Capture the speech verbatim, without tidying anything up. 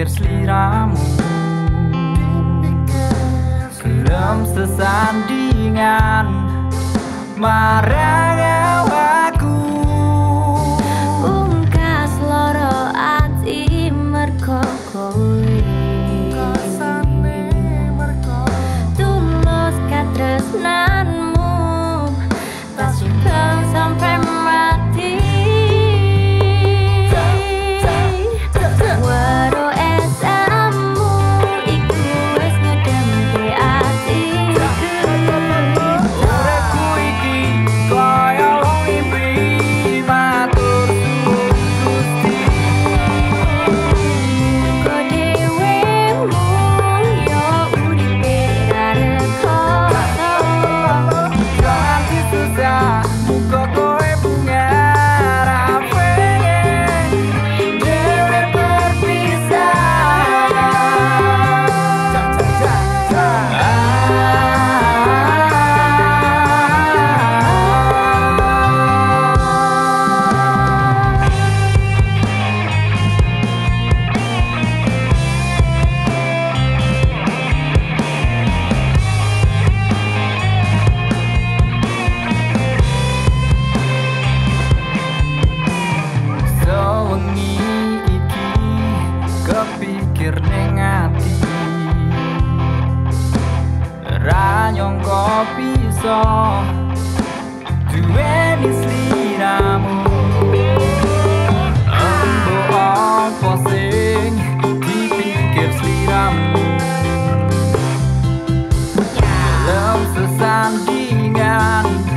dipikir sliramu, gelem sesandingan marang awakku. Ungkas loro ati merko kowe, tulus katresnanmu tak simpen sampai mati. Waro esamu iku wis ngedemke atiku. Uripku iki kaya wong mimpi, matur suwun Gusti. Kok dhewe mulya uripe rekoso. Ganti susah muga kowe bunga ra pengen dhewe berpisah. Jam jam jam jam. Sewengi iki kepikir ning ati, ra nyangka bisa duweni sliramu. Mbok apa sing dipikir sliramu, gelem sesandingan